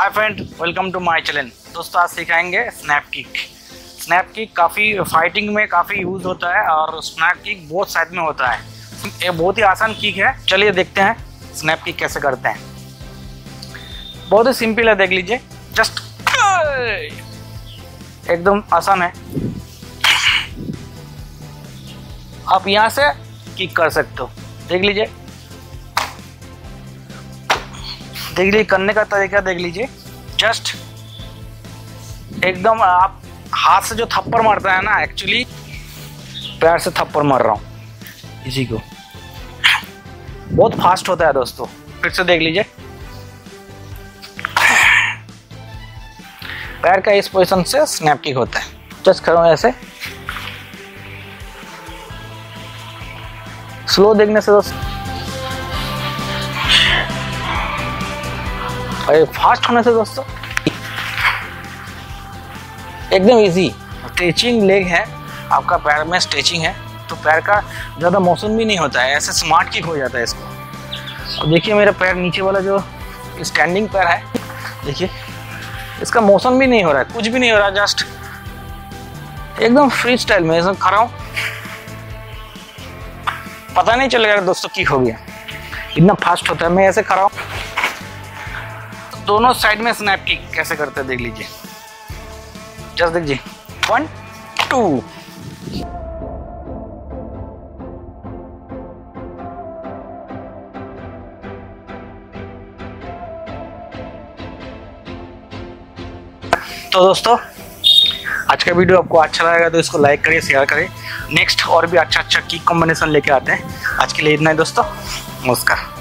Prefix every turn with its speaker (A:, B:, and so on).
A: Hi friend, welcome to my channel. दोस्तों आज सिखाएंगे स्नैप किक। स्नैप किक काफ़ी फाइटिंग में काफ़ी यूज़ होता है और स्नैप किक बहुत साइड में होता है। ये बहुत ही आसान किक है। चलिए देखते हैं स्नैप किक कैसे करते हैं। बहुत ही सिंपल है, देख लीजिए। जस्ट एकदम आसान है। आप यहाँ से किक कर सकते हो। देख लीजिए करने का तरीका देख लीजिए। जस्ट एकदम आप हाथ से जो थप्पड़ मारता है ना, एक्चुअली पैर से थप्पड़ मार रहा हूँ इसी को। बहुत फास्ट होता है दोस्तों। फिर से देख लीजिए, पैर का इस पोजीशन से स्नैप किक होता है। जस्ट करो ऐसे। स्लो देखने से दोस्तों, अरे फास्ट होने से दोस्तों एकदम इजी। स्ट्रेचिंग लेग है, आपका पैर में स्ट्रेचिंग है तो पैर का ज़्यादा मोशन भी नहीं होता है। ऐसे स्मार्ट किक हो जाता है इसको। अब देखिए मेरा पैर नीचे वाला जो स्टैंडिंग पैर है, देखिए इसका मोशन भी नहीं हो रहा है, कुछ भी नहीं हो रहा। जस्ट एकदम फ्री स्टाइल में ऐसा खड़ा हूँ, पता नहीं चलेगा दोस्तों किक हो गया। इतना फास्ट होता है। मैं ऐसे खड़ा हूँ, दोनों साइड में स्नैप किक कैसे करते हैं देख लीजिए। जस्ट देखिए, 1 2। तो दोस्तों आज का वीडियो आपको अच्छा लगेगा तो इसको लाइक करिए, शेयर करिए। नेक्स्ट और भी अच्छा किक कॉम्बिनेशन लेके आते हैं। आज के लिए इतना ही दोस्तों, नमस्कार।